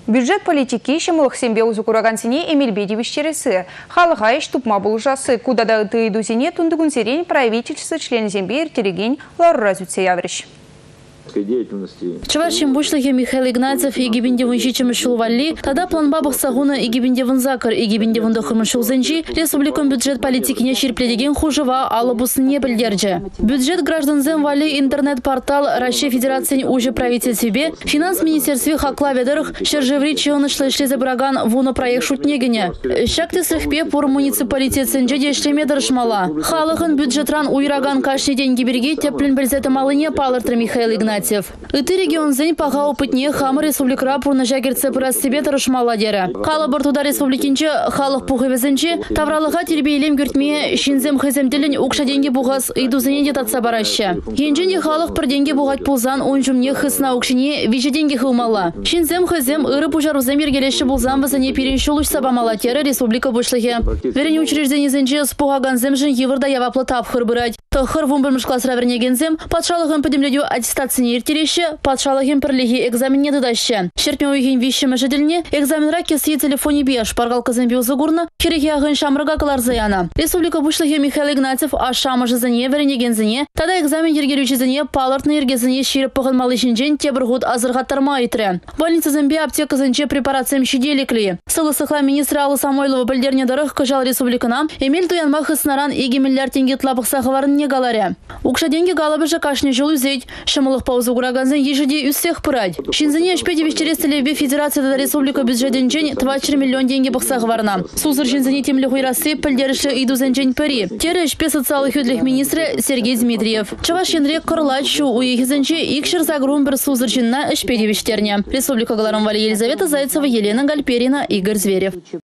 Бюджет политики шымылық сембе узукураган сене Эмиль Бедевич чересі. Халыға еш тупма бұл жасы. Кудада ыты сене тундыгун серен правительство член зембе ертереген лару разүтсе яврыш. Чаваршим бушлахе Михаил Игнатьев и Гибиндевын щичем шулвалли, тогда план бабах сагуна и Гибиндевын закар и Гибиндевын дохырмын шулзенчи, республикан бюджет политики не ширпледеген хужева алабус не бельдерджи. Бюджет граждан земвали интернет-портал Россия Федерации уже правительстве, финанс министерстве хаклаведерах, шержеври чионы шлешли забраган вуно проект шутнегене. Шакты срехпе пур муниципалитет сенджеде шлемедер шмала. Халыхын бюджетран уйраган кашни деньги береги теплен бельзета малыне палыртыр Михаил Игнатьев. Иты регион зень паха опытне хамы республика пурна жагерце пырас себе тарышмала дері. Халы бұртуда республикинче халық пухывезенче тавралыға тербейлем гүртме шинзем хыземделін укша деньги буғас идузыне детатса бараще. Енженде халық пір деньги буғат пулзан онжумне хысна укшине вижі деньги хылмала. Шинзем хызем ыры пужарузем ергелеші булзан вазане переншулуш сабамала тері республика бұшлығы. Верен учреждение зенче спуғаган земжін евырда яваплы тапхыр бұрать. Тохыр вумбырмыш класс равернегензем патшалығын подемледю аттестацияны ертереші, патшалығын пірлігі экзаменне дыдашы. Шерпен ойген виші мәжеділіне экзамен раке сей телефоне беш паргалка зембе узыгурна, херехе ағын шамрыға калар заяна. Республика бұшлығы Михаил Игнатьев ашамы жызыне веренегензіне, тада экзамен ергерючізіне палыртны ергезіне шеріп пығын малышынжен тебірғуд азырғаттарма айтыры. Больница зембе аптека зенче препарациям щеделекли. Сылы сықла министры Аллы Самойлова білдерне дырық кыжал республикана, Эмиль Туянма хыснаран 2 миллиард тенге тлапық сақыварын галаре. Укша деньги галабы же кашни жыл үзейд, шымылық паузу гураганзен ежеде үссех пырать. Шинзіне әшпеде вещерестелебе Федерацияда республика бюджетен жен 24 миллион деньги бұқсағы варна. Сузыр шинзіне темлі хуйрасы пілдеріші идузен жен пәри. Тері әшпе социалых юдлих министрі Сергей Дмитриев. Чаваш енрек қырлач шу уехізенче икшір загрун бір сузыр жинна әшпеде вещтерне. Республика Галаром Вали Елизавета Зайцева, Елена Гальперина, Игорь Зверев.